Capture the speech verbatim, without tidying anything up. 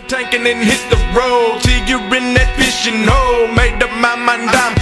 tanking and hit the road till you're in that fishing hole. Made up my mind, I'm